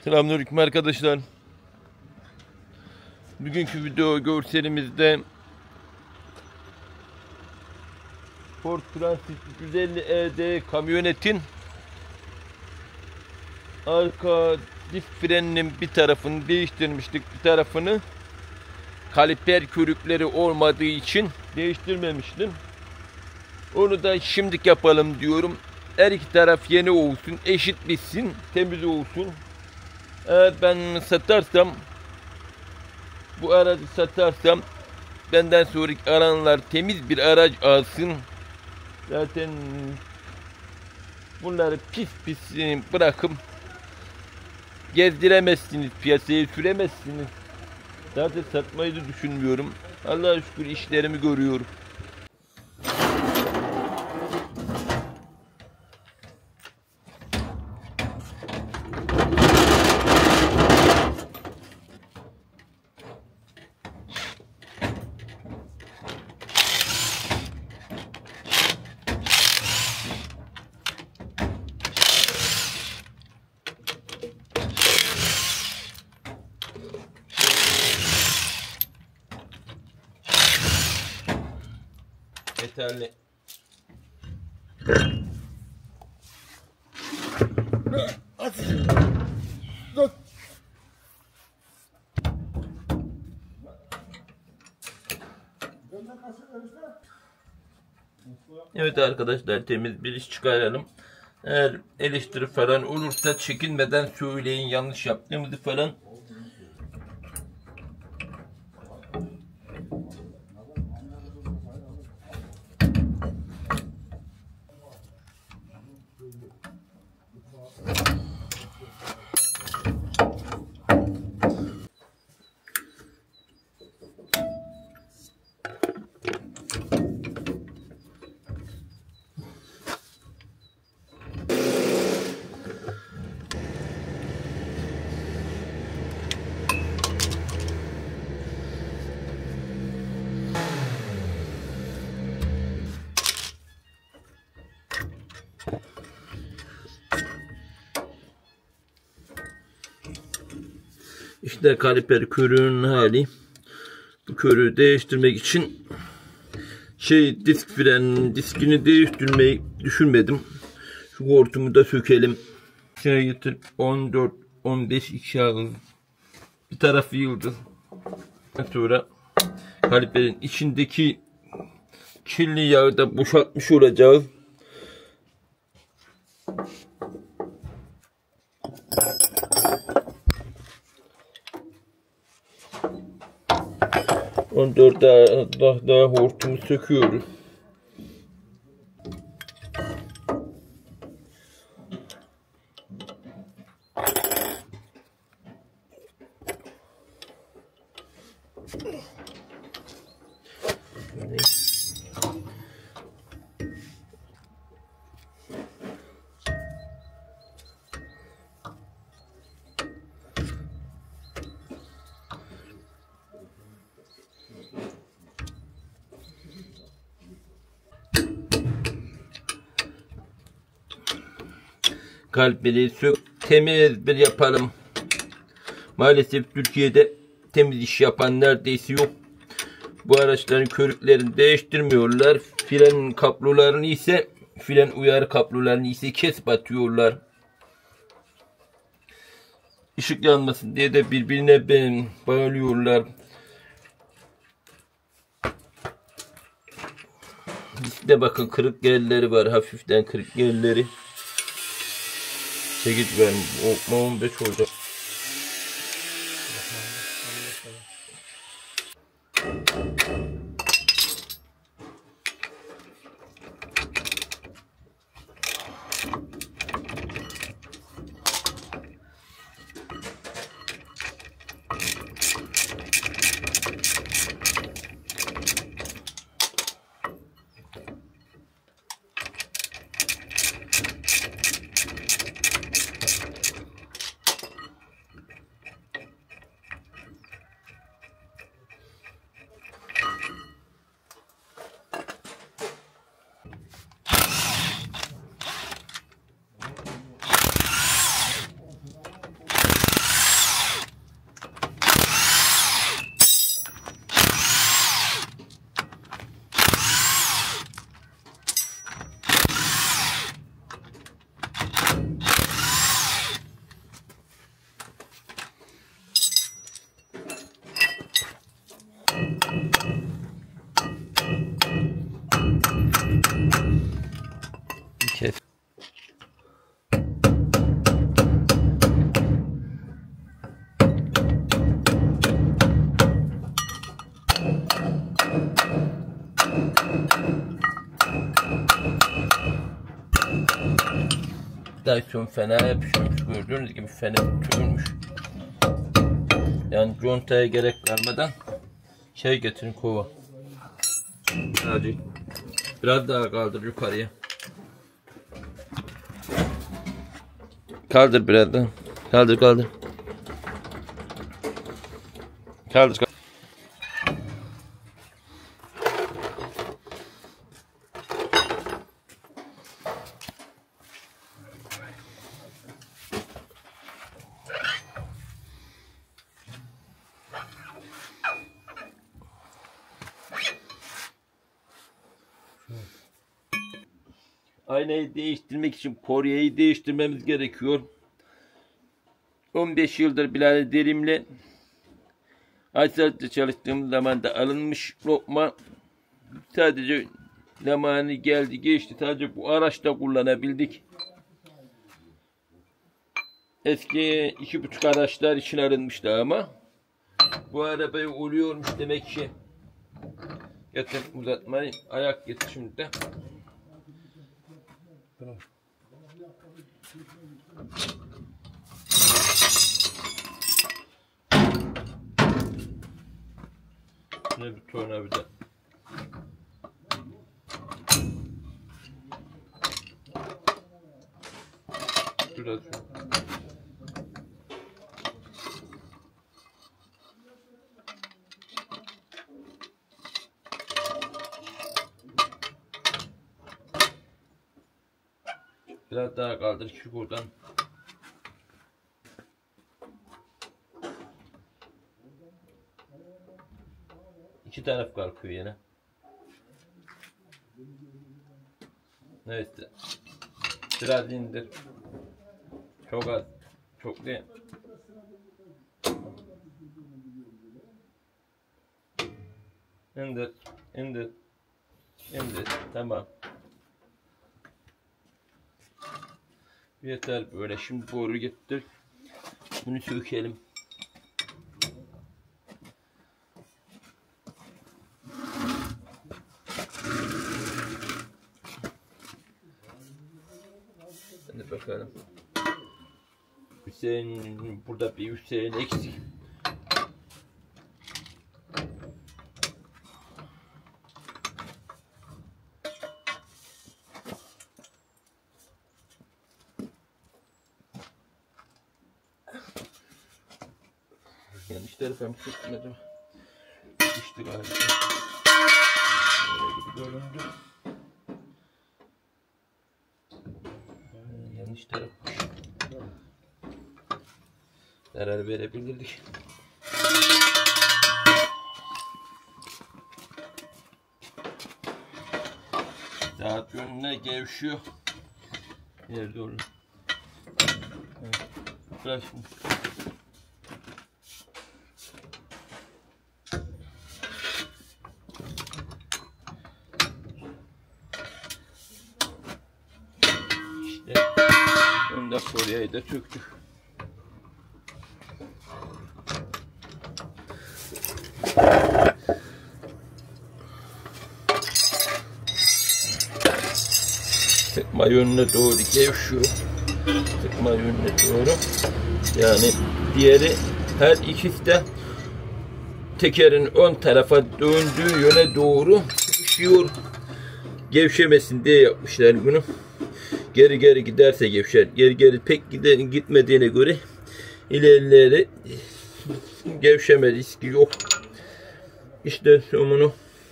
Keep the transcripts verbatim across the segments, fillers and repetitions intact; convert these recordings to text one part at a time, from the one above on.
Selamünaleyküm arkadaşlar. Bugünkü video görselimizde Ford Transit yüz elli E D kamyonetin arka disk freninin bir tarafını değiştirmiştik, bir tarafını kaliper körükleri olmadığı için değiştirmemiştim. Onu da şimdilik yapalım diyorum. Her iki taraf yeni olsun, eşit bitsin, temiz olsun. Eğer ben satarsam, bu aracı satarsam, benden sonraki aranlar temiz bir araç alsın. Zaten bunları pis pis bırakıp gezdiremezsiniz, piyasaya süremezsiniz. Zaten satmayı da düşünmüyorum. Allah'a şükür işlerimi görüyorum. Yeterli. Evet arkadaşlar, temiz bir iş çıkaralım. Eğer eleştiri falan olursa çekinmeden söyleyin, yanlış yaptığımızı falan. İşte kaliper körüğünün hali. Bu körüğü değiştirmek için şey disk fren diskini değiştirmeyi düşünmedim. Şu hortumu da sökelim. Şuraya getir. on dört on beş iki ağız. Bir tarafı yıldı. Sonra kaliperin içindeki kirli yağı da boşaltmış olacağız. on dört daha, daha, daha hortumu söküyoruz. Kalpleri sök, temiz bir yapalım. Maalesef Türkiye'de temiz iş yapan neredeyse yok. Bu araçların körüklerini değiştirmiyorlar. Fren kablolarını ise, fren uyarı kablolarını ise kesip atıyorlar. Işık yanmasın diye de birbirine ben bağlıyorlar. Diskte bakın kırık yerleri var, hafiften kırık yerleri. sekiz verim, on beş olacak. Dyson fena yapışmış. Gördüğünüz gibi fena tutulmuş. Yani contaya gerek vermeden şey getirin, kova. Hadi. Biraz daha kaldır yukarıya. Kaldır biraz daha. Kaldır kaldır. Kaldır kaldır. Aynayı değiştirmek için poryeyi değiştirmemiz gerekiyor. on beş yıldır Bilal Derim'le Aysar'da çalıştığım zaman da alınmış lokma. Sadece zamanı geldi geçti. Sadece bu araçta kullanabildik. Eski iki buçuk araçlar için alınmıştı ama bu arabaya oluyormuş demek ki. Getir uzatmayı. Ayak getir şimdi de. Ne bir tornavida. Biraz. Biraz daha kaldır ki buradan. İki taraf kalkıyor yine. Neyse. Biraz indir. Çok az. Çok değil. İndir. İndir. İndir. Tamam. Yeter böyle. Şimdi boru getir. Bunu sökelim. Hadi bakalım. Hüseyin, burada bir Hüseyin eksik. Yanlış tarafa mı tutmadım? İşte galiba. Böyle gibi göründü. Yanlış tarafmış. Zarar verebilirdik. Saat yönüne gevşiyor. Nerede olur? Evet. Bırak şimdi. İşte önde kolyayı da söktük. Sıkma yönüne doğru gevşiyor. Sıkma yönüne doğru. Yani diğeri her ikisi de tekerin ön tarafa döndüğü yöne doğru sıkışıyor. Gevşemesin diye yapmışlar bunu. Geri geri giderse gevşer. Geri geri pek gider, gitmediğine göre ileri gevşeme riski yok. İşte somunu.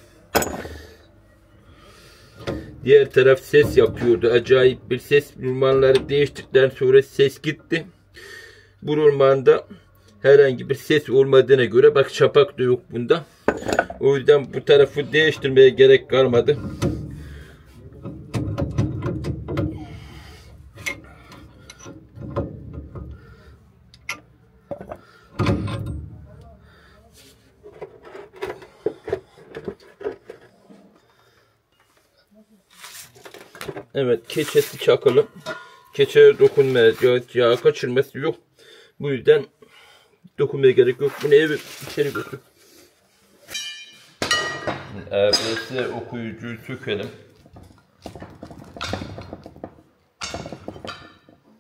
Diğer taraf ses yapıyordu. Acayip bir ses. Rulmanları değiştirdikten sonra ses gitti. Bu rulmanda herhangi bir ses olmadığına göre bak çapak da yok bunda. O yüzden bu tarafı değiştirmeye gerek kalmadı. Evet, keçesi çakılı. Keçeye dokunmaya, yağ kaçırması yok. Bu yüzden dokunmaya gerek yok. Bunu eve içeri götür. A B S okuyucuyu sökelim.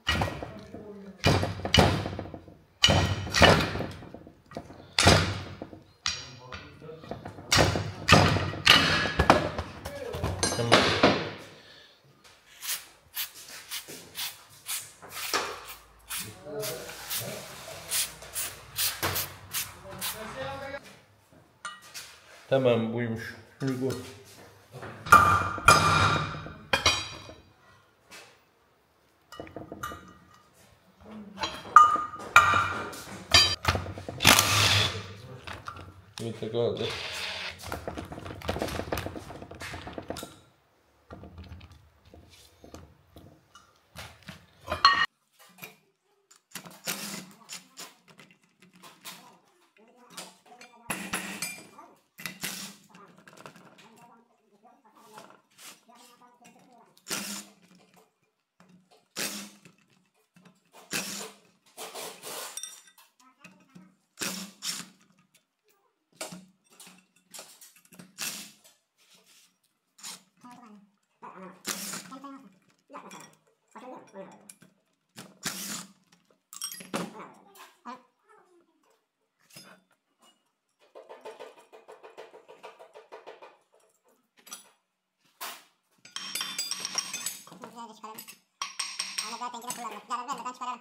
Tamam buymuş. Şunu koy. Bir kaldı. Güzelce çıkaralım. Ama zaten yine kullanırım. Zarar vermeden çıkaralım.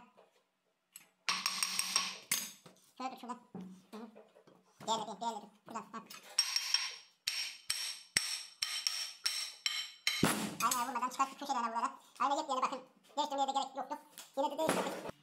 Şöyle tut şuradan. Hı hı. Diğerle değil, diğerle tut. Şuradan. Ha. Aynaya vurmadan çıkarttık köşelerine vurarak. Ayna yepyeni bakın. Değiştirmeye de gerek yoktu. Yine de değiştirdik.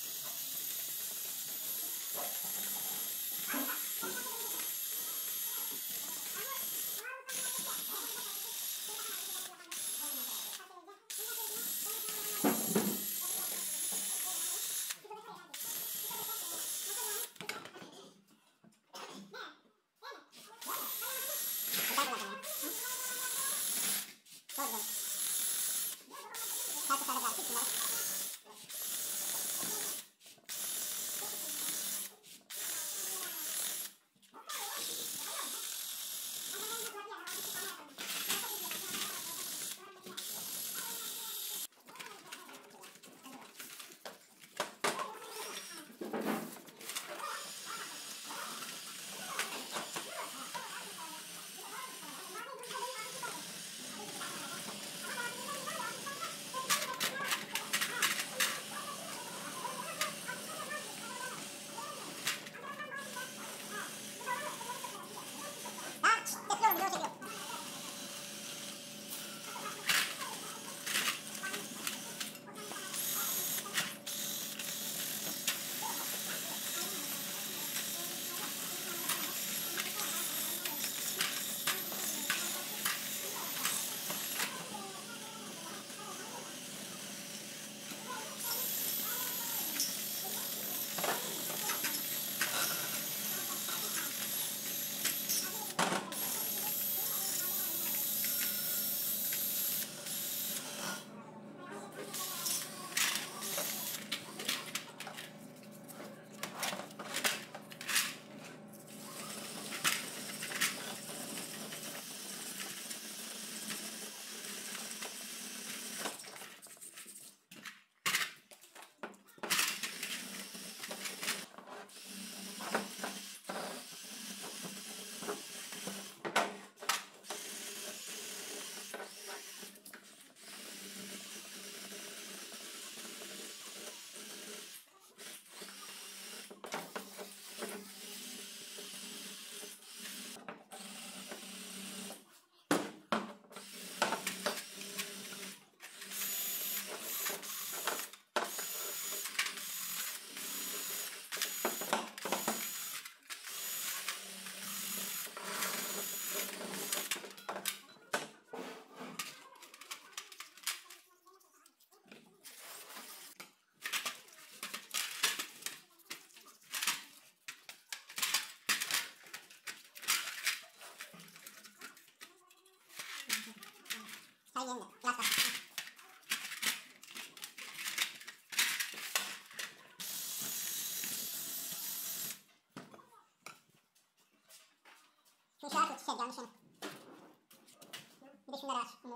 Say yenile. Last bak. Şu şarkı çiçeği yanlış yanı. Bir de şunları aç. Bunu.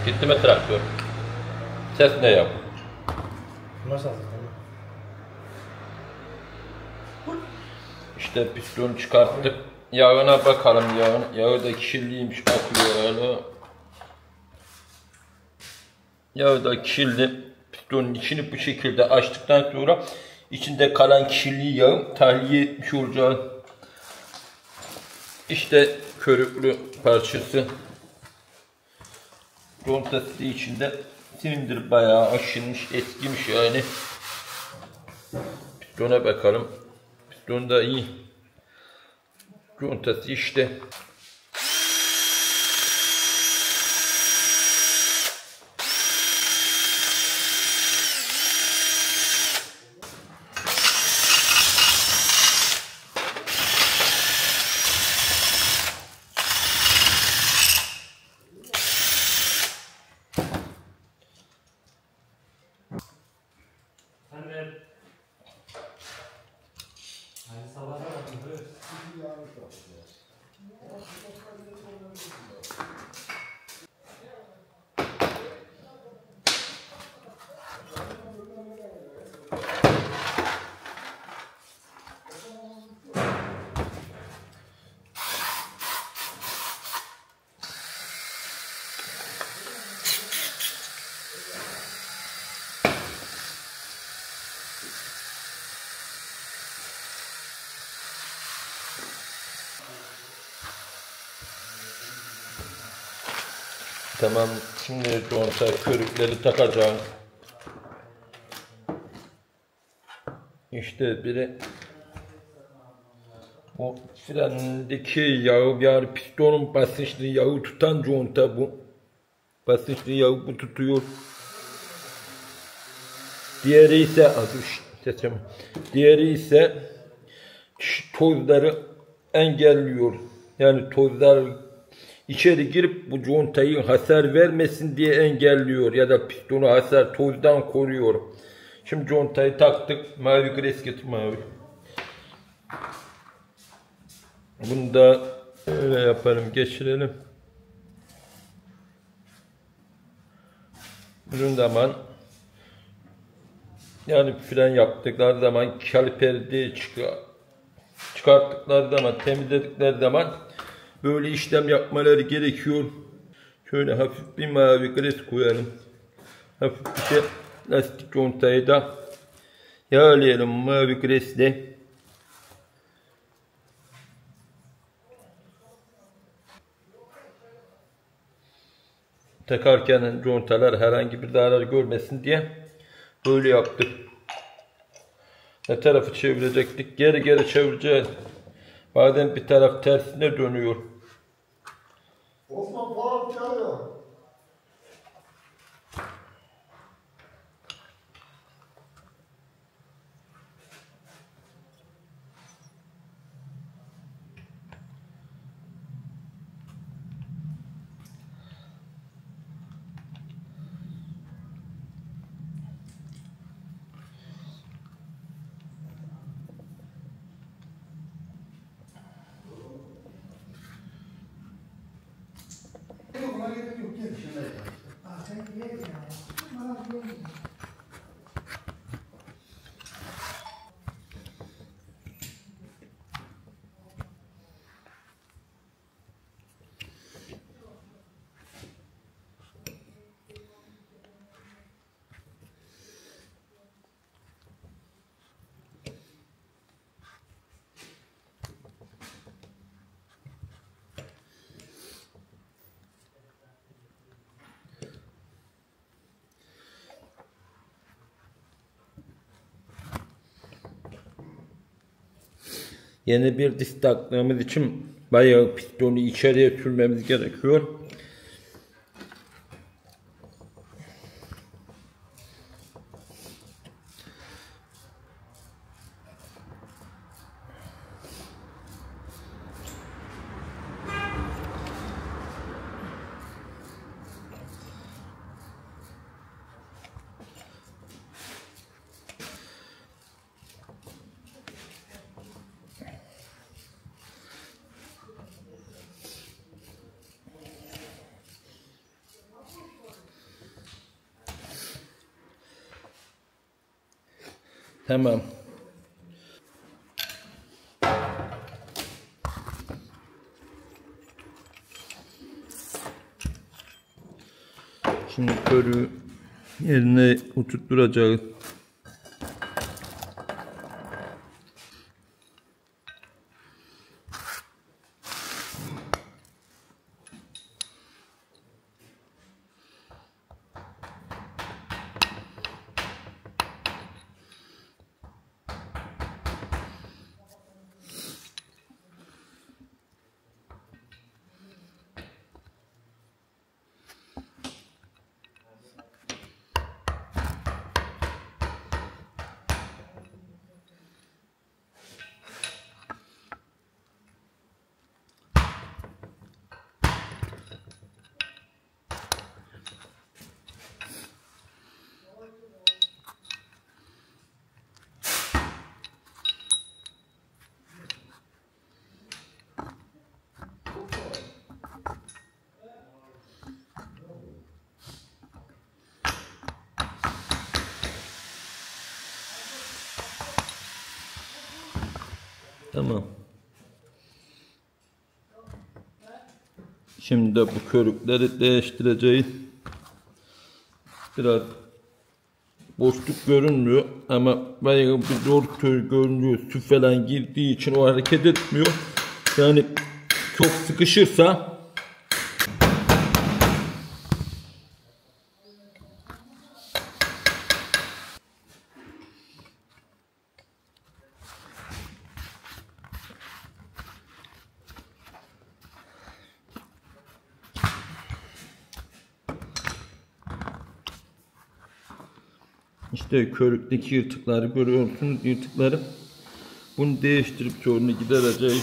Gitti mi traktör? Ses ne yap? Nasıl? İşte pistonu çıkarttık. Yağına bakalım yağına. Yağı da kirliymiş, akıyor öyle. Yağı da kirli. Pistonun içini bu şekilde açtıktan sonra içinde kalan kirli yağı tahliye etmiş olacağız. İşte körüklü parçası. Contası içinde silindir bayağı aşınmış, eskimiş yani. Pistona bakalım. Piston da iyi. Contası işte. Tamam, şimdi conta körükleri takacağım. İşte biri o frendeki yağı, yani pistonun basınçlı yağı tutan conta bu. Basınçlı yağı bu tutuyor. Diğeri ise seçim. Diğeri ise tozları engelliyor. Yani tozlar İçeri girip bu contayı hasar vermesin diye engelliyor ya da pistonu hasar tozdan koruyor. Şimdi contayı taktık. Mavi gres getir mavi. Bunu da öyle yaparım, geçirelim. Bunun zaman yani fren yaptıkları zaman kaliperde çıkıyor. Çıkarttıkları zaman, temizledikleri zaman böyle işlem yapmaları gerekiyor. Şöyle hafif bir mavi gres koyalım. Hafif bir şey lastik contayı da yağlayalım mavi gresle. Takarken contalar herhangi bir zarar görmesin diye böyle yaptık. Ne tarafı çevirecektik? Geri geri çevireceğiz. Bazen bir taraf tersine dönüyor. Osman bağır çalıyor. Yeni bir disk taktığımız için bayağı pistonu içeriye sürmemiz gerekiyor. Tamam. Şimdi körüğü yerine oturtturacağız. Tamam. Şimdi de bu körükleri değiştireceğiz. Biraz boşluk görünmüyor ama bayağı bir zor görünüyor. Su falan girdiği için o hareket etmiyor. Yani çok sıkışırsa İşte körükteki yırtıkları görüyorsunuz, yırtıkları. Bunu değiştirip sorunu gidereceğiz.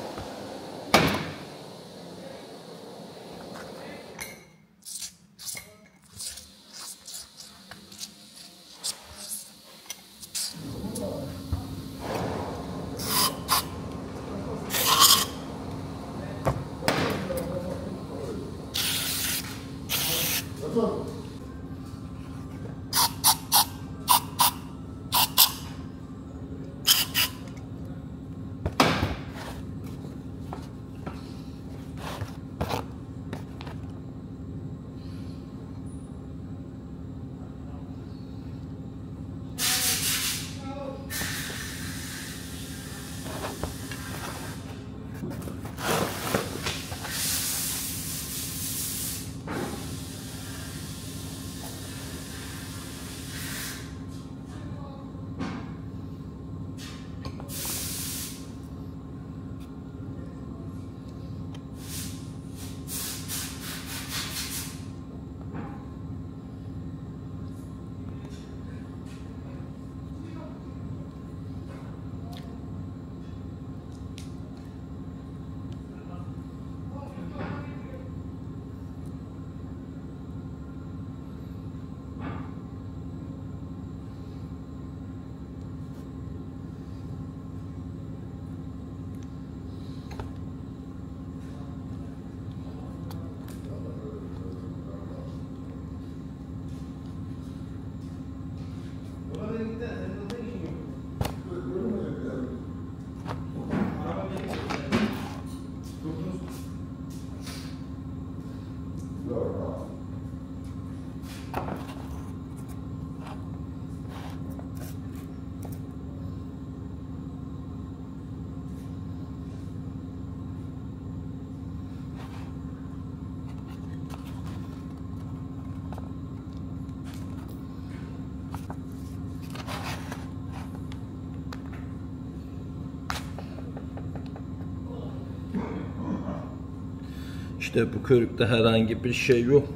İşte bu körükte herhangi bir şey yok.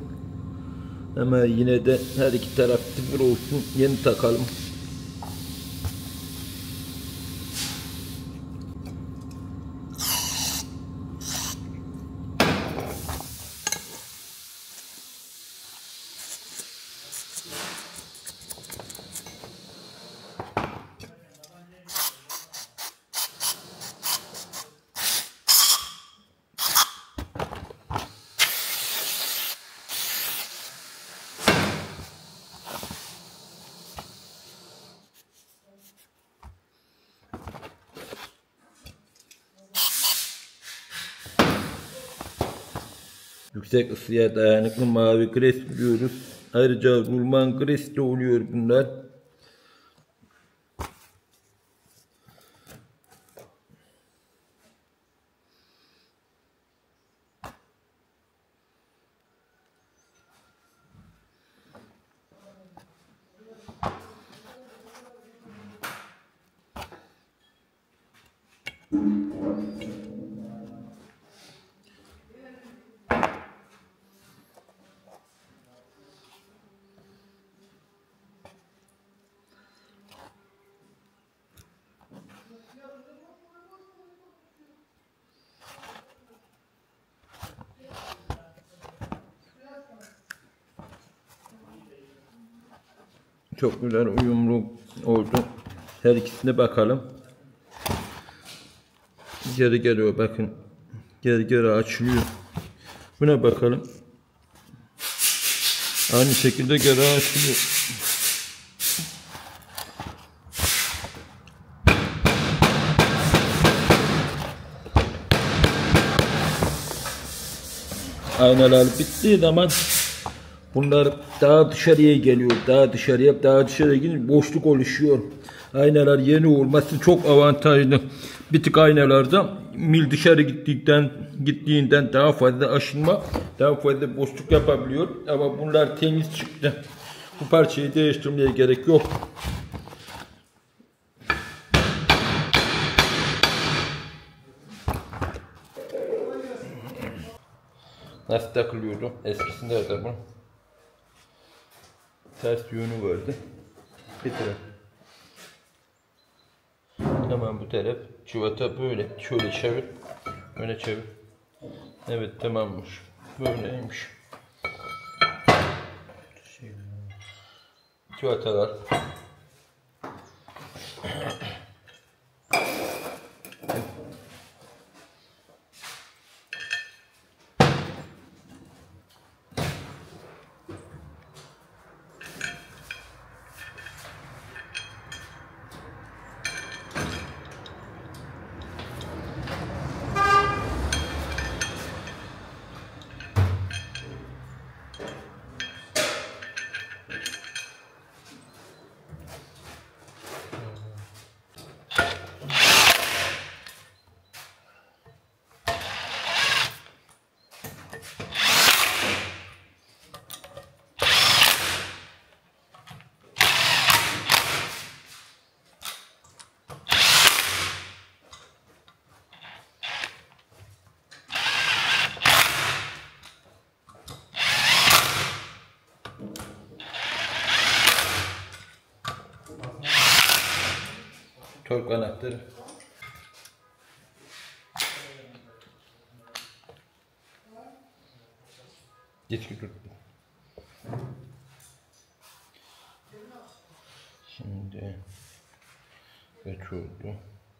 Ama yine de her iki taraf tıfır olsun, yeni takalım. Yüksek ısıya dayanıklı mavi gres biliyoruz. Ayrıca rulman gres de oluyor bunlar. Çok güzel uyumlu oldu. Her ikisine bakalım. Geri geliyor bakın. Geri geri açılıyor. Buna bakalım. Aynı şekilde geri açılıyor. Aynalar bittiği zaman bunlar daha dışarıya geliyor. Daha dışarıya, daha dışarıya gidince boşluk oluşuyor. Aynalar yeni olması çok avantajlı. Bir tık aynalarda mil dışarı gittikten gittiğinden daha fazla aşınma, daha fazla boşluk yapabiliyor. Ama bunlar temiz çıktı. Bu parçayı değiştirmeye gerek yok. Nasıl takılıyordu? Eskisinde de bu. Ters yönü vardı. Bir taraf. Tamam, bu taraf. Çuvata böyle. Şöyle çevir. Öyle çevir. Evet, tamammış. Böyleymiş. Çuvatalar. Tork anahtarı. Geç tut. Şimdi kaç oldu?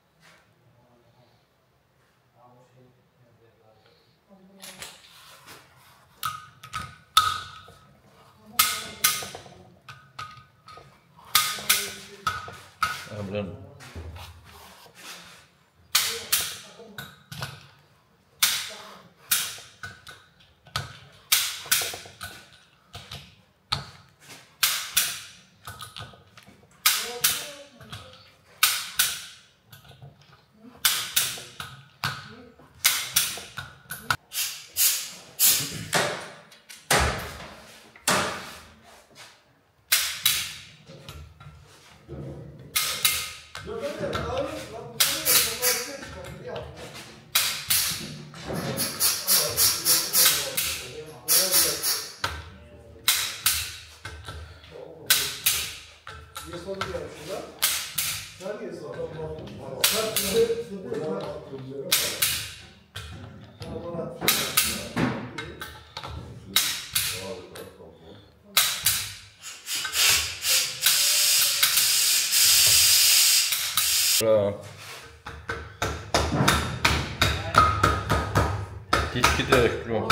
Ablan. Bravo. Diski de ekliyorum.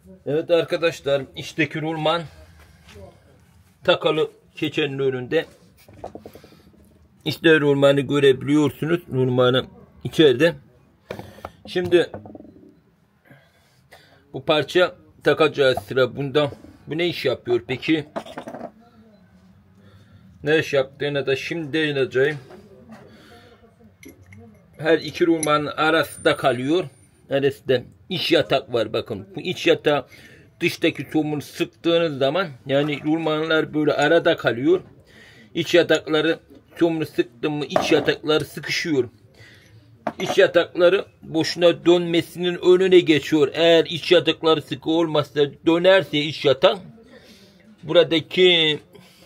Evet arkadaşlar, içteki rulman takalı keçenin önünde. İşte rulmanı görebiliyorsunuz. Rulmanı içeride. Şimdi bu parça takacağız sıra bunda. Bu ne iş yapıyor peki? Ne iş yaptığını da şimdi değineceğim. Her iki rulmanın arasında kalıyor. Arasında iç yatak var bakın. Bu iç yatağı dıştaki somunu sıktığınız zaman, yani rulmanlar böyle arada kalıyor. İç yatakları somunu sıktım mı iç yatakları sıkışıyor. İç yatakları boşuna dönmesinin önüne geçiyor. Eğer iç yatakları sıkı olmazsa, dönerse iç yatak, buradaki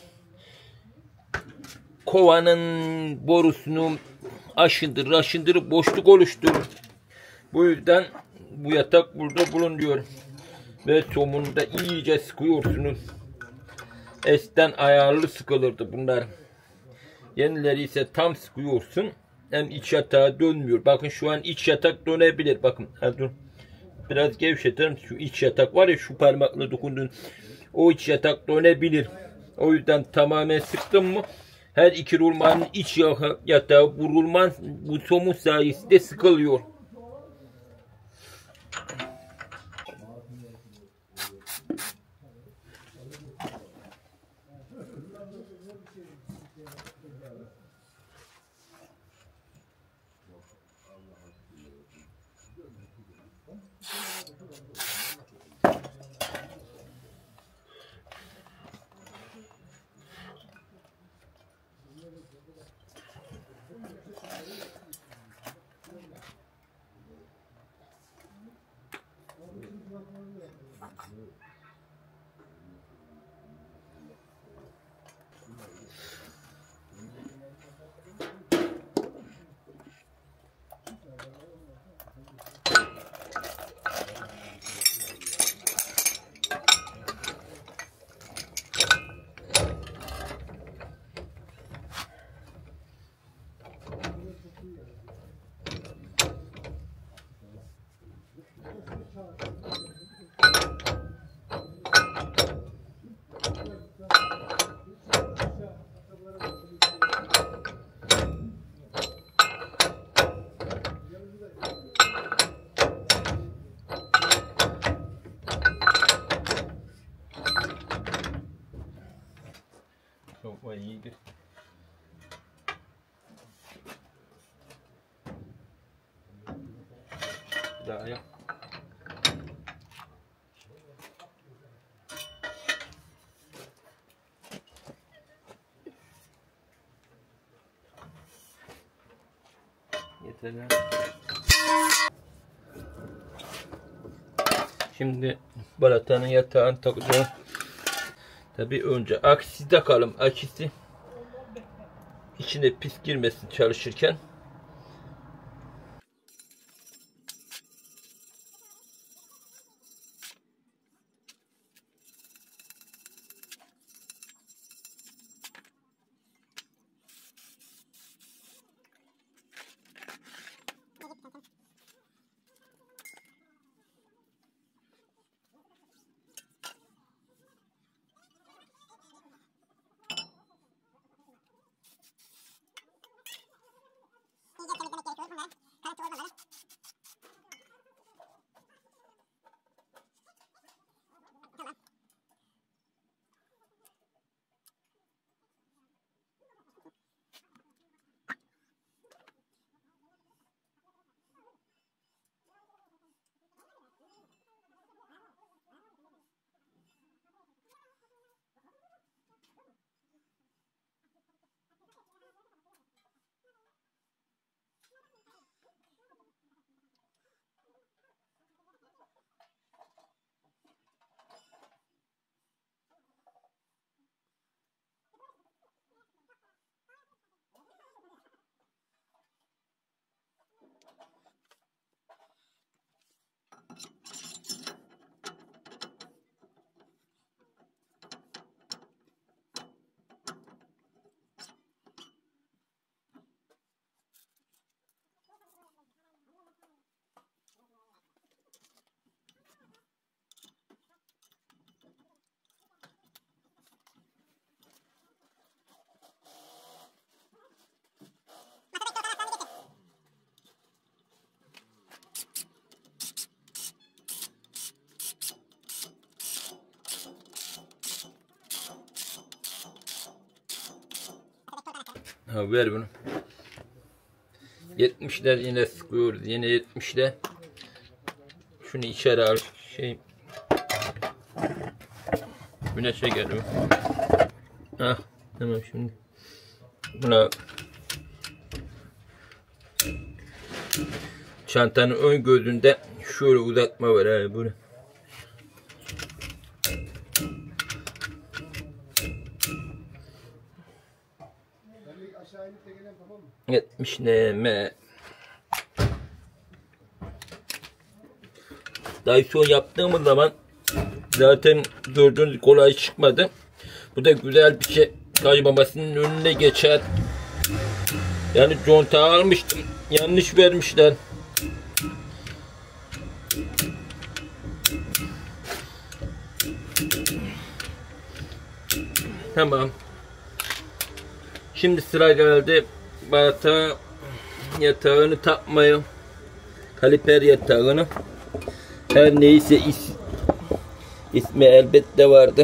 kovanın borusunu aşındırır, aşındırıp boşluk oluşturur. Bu yüzden bu yatak burada bulunuyor. Ve somunu da iyice sıkıyorsunuz. Eskiden ayarlı sıkılırdı bunlar. Yenileri ise tam sıkıyorsun. Hem iç yatağa dönmüyor. Bakın şu an iç yatak dönebilir. Bakın. Ha, dur. Biraz gevşetelim. Şu iç yatak var ya, şu parmakla dokundun. O iç yatak dönebilir. O yüzden tamamen sıktım mı her iki rulmanın iç yatağı bu rulman, bu somun sayesinde sıkılıyor. Çok iyiydi. Daha yap. Yeter. Şimdi balatanın yatağını takacağım. Tabi önce akisi takalım. Akisi içine pis girmesin çalışırken. Ha, ver bunu. yetmişler yine sıkıyoruz. Yine yetmişler. Şunu içeri al. Şey. Güneşe geliyor. Ah, tamam şimdi. Buna çantanın ön gözünde şöyle uzatma var abi bunu. yetmiş neme. Dyson yaptığımız zaman zaten gördüğünüz kolay çıkmadı. Bu da güzel bir şey. Kaymamasının önüne geçer. Yani conta almıştım. Yanlış vermişler. Tamam. Şimdi sıra geldi batağı yatağını takmaya. Kaliper yatağını. Her neyse is, ismi elbette vardı.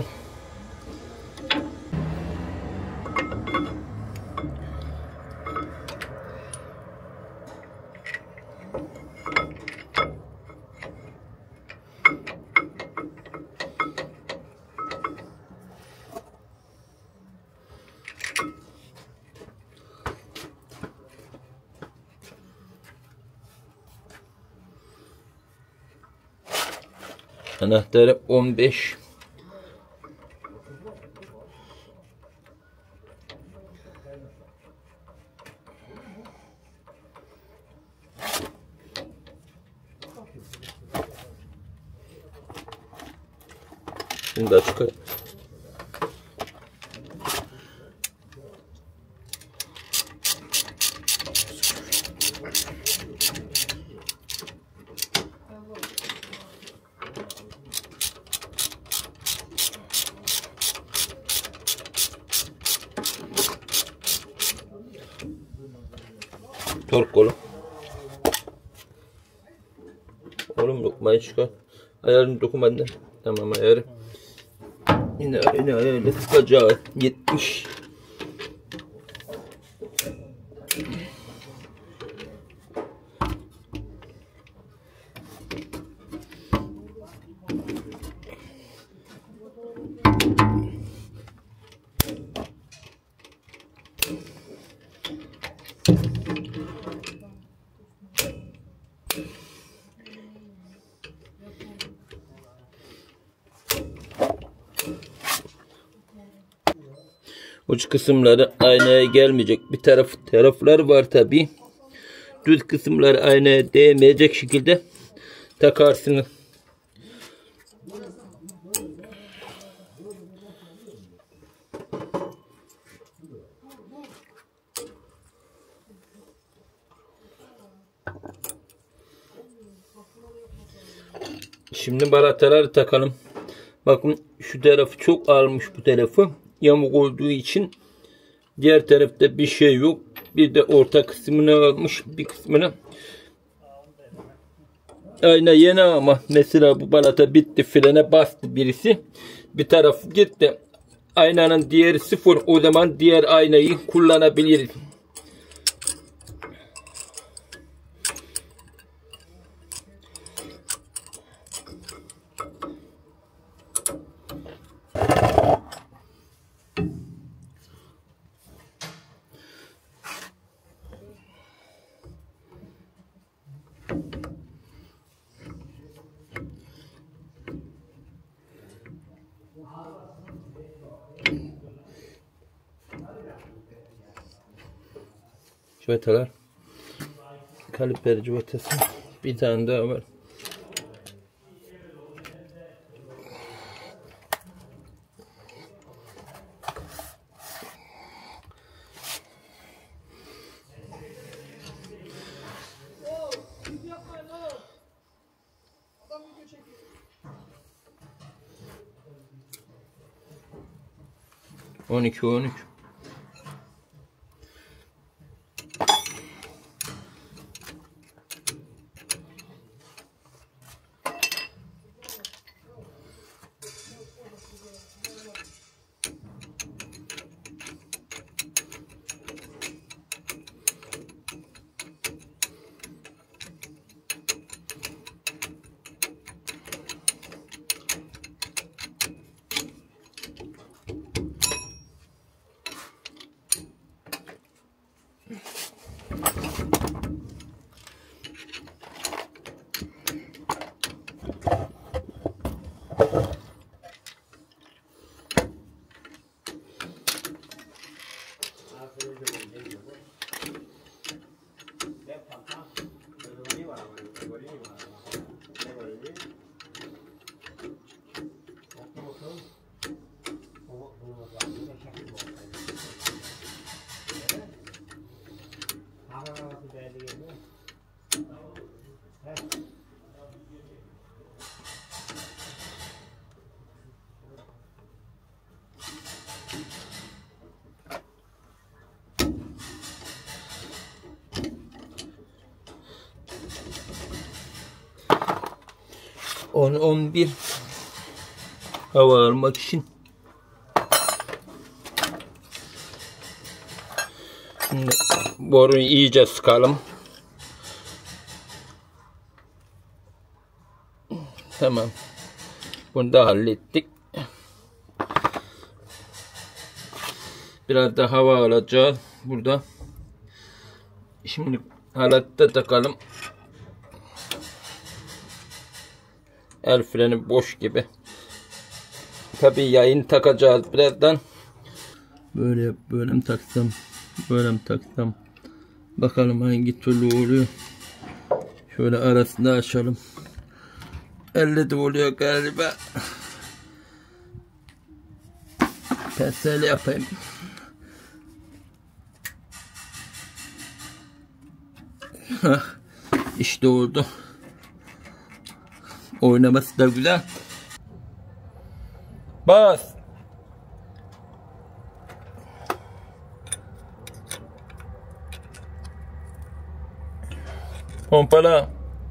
Anahtarı on beş. Şimdi de çıkar. Tork kolu. Oğlum lokmayı çıkar. Ayarını dokun benden. Tamam ayarı. Yine yine ayarını sıkacağız. yetmiş. Uç kısımları aynaya gelmeyecek bir taraf taraflar var tabi. Düz kısımları aynaya değmeyecek şekilde takarsınız. Şimdi barataları takalım. Bakın şu tarafı çok almış bu tarafı. Yamuk olduğu için diğer tarafta bir şey yok. Bir de orta kısmını almış, bir kısmını. Ayna yeni ama mesela bu balata bitti, frene bastı birisi. Bir taraf gitti. Aynanın diğeri sıfır, o zaman diğer aynayı kullanabiliriz. Cıvatalar. Kaliper cıvatası. Bir tane daha var. on iki on üç. on on bir hava almak için. Şimdi boruyu iyice sıkalım. Tamam. Bunu da hallettik. Biraz da hava alacağız burada. Şimdi halatta takalım. El freni boş gibi. Tabii yayın takacağız birazdan. Böyle böyle mi taksam? Böyle mi taksam? Bakalım hangi türlü oluyor. Şöyle arasında açalım. Elle de oluyor galiba. Pensel yapayım. İşte oldu. Oynaması da güzel. Bas. Pompala.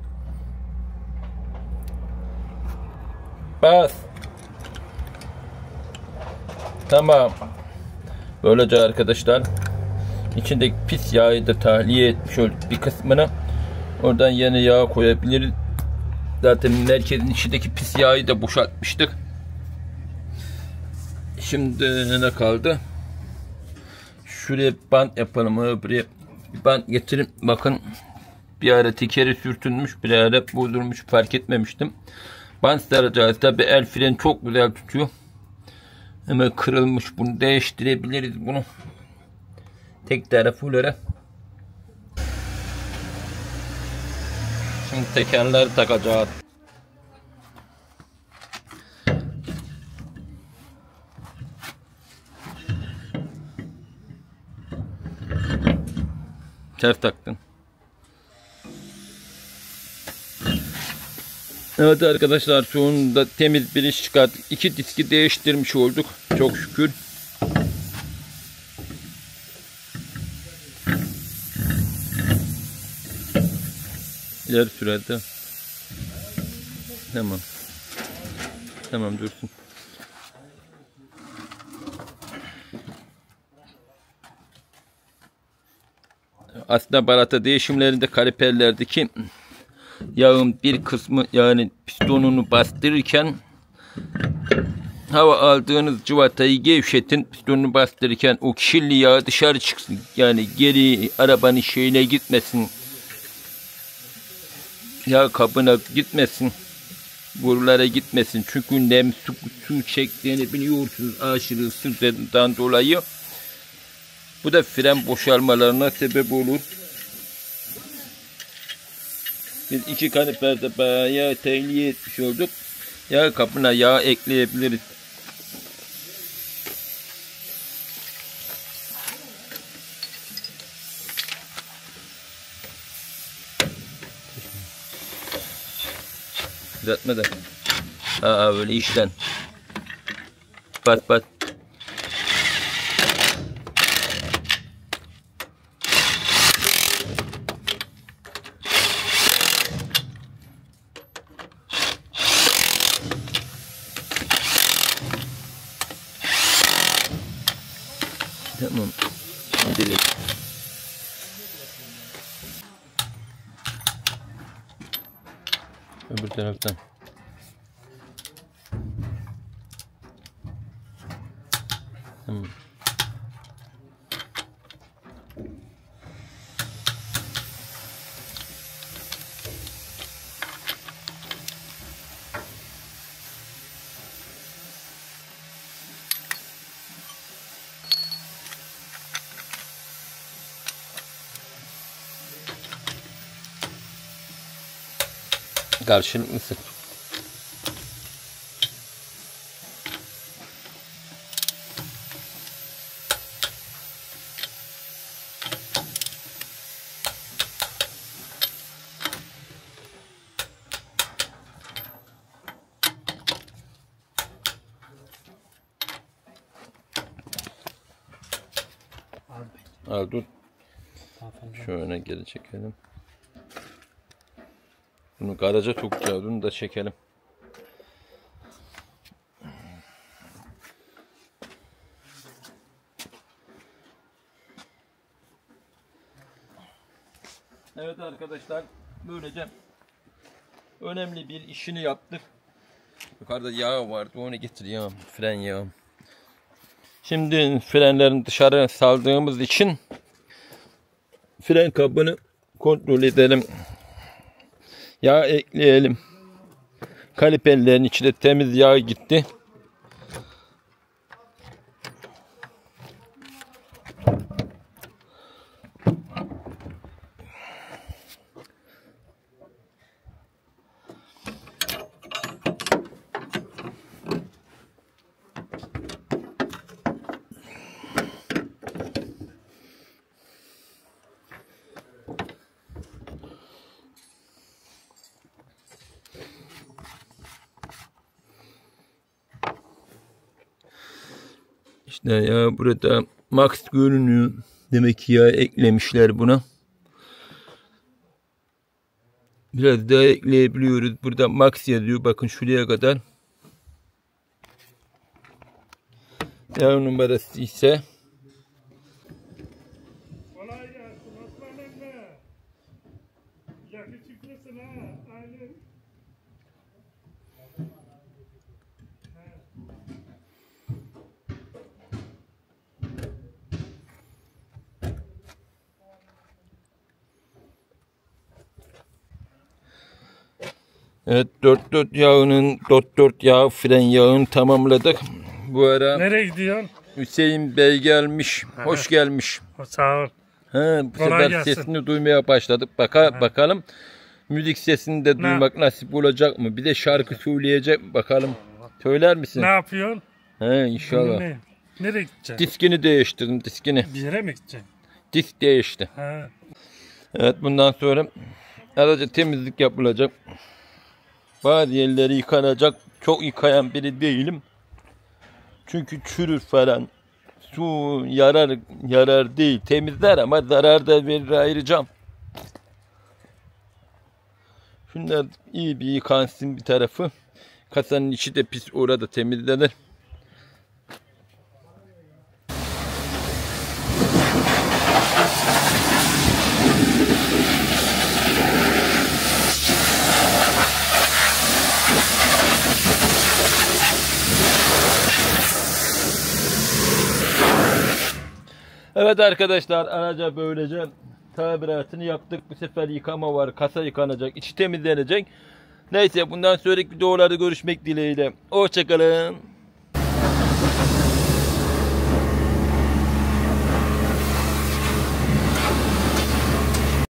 Bas. Tamam. Böylece arkadaşlar içindeki pis yağı da tahliye etmiş olduk bir kısmını. Oradan yeni yağ koyabiliriz. Zaten merkezin içindeki pis yağı da boşaltmıştık. Şimdi ne kaldı? Şuraya bant yapalım. Buraya bir bant getirin. Bakın bir ara tekeri sürtünmüş, bir ara bozulmuş, fark etmemiştim. Bant saracağız. Tabi el freni çok güzel tutuyor. Hemen kırılmış. Bunu değiştirebiliriz bunu. Tek tarafıyla. Şimdi tekerleri takacağız. Ters taktın. Evet arkadaşlar, sonunda temiz bir iş çıkarttık. İki diski değiştirmiş olduk. Çok şükür. İleri sürede. Tamam. Tamam, dursun. Aslında balata değişimlerinde kaliperlerdeki yağın bir kısmı, yani pistonunu bastırırken hava aldığınız cıvatayı gevşetin, pistonunu bastırırken o kirli yağ dışarı çıksın. Yani geri arabanın şeyine gitmesin. Yağ kabına gitmesin. Borulara gitmesin. Çünkü nem su, su çektiğini biliyorsunuz aşırı ısıdan dolayı. Bu da fren boşalmalarına sebep olur. Biz iki kaliperde bayağı tahliye etmiş olduk. Yağ kabına yağ ekleyebiliriz. Düzeltme de. Aa, böyle işten. Bat bat. Tamam. Gidelim. Öbür taraftan. Tamam. Karşılıklı sık. Al dur. Şöyle geri çekelim. Bunu garaja sokacağız. Bunu da çekelim. Evet arkadaşlar, böylece önemli bir işini yaptık. Yukarıda yağ vardı, onu getireyim, fren yağı. Şimdi frenlerini dışarı saldığımız için fren kabını kontrol edelim. Yağ ekleyelim. Kaliperlerin içine temiz yağ gitti. İşte ya burada max görünüyor. Demek ki yağ eklemişler buna. Biraz daha ekleyebiliyoruz. Burada max yazıyor. Bakın şuraya kadar. Yağ numarası ise Kolay gelsin Osman emmi. Yakışıklısın ha. Aynen. evet dört dört yağının dört dört yağ fren yağını tamamladık. Bu ara Nereye gidiyorsun? Hüseyin Bey gelmiş. Hoş gelmiş. Sağ ol. Ha, bu Kolay sefer gelsin. sesini duymaya başladık. Baka, bakalım müzik sesini de Ne? duymak nasip olacak mı? Bir de şarkı söyleyecek mi? Bakalım. Söyler misin? Ne yapıyorsun? He, inşallah. Ne? Nereye gideceksin? Diskini değiştirdim, diskini. Bir yere mi gideceksin? Disk değişti. Ha. Evet, bundan sonra aracı temizlik yapılacak. Bazı yerleri yıkanacak. Çok yıkayan biri değilim. Çünkü çürür falan. Su yarar yarar değil. Temizler ama zarar da verir ayrıca. Şunlar iyi bir yıkansın bir tarafı. Kasanın içi de pis, orada temizlenir. Evet arkadaşlar, araca böylece tamiratını yaptık. Bu sefer yıkama var. Kasa yıkanacak. İçi temizlenecek. Neyse, bundan sonraki videolarda görüşmek dileğiyle. Hoşçakalın.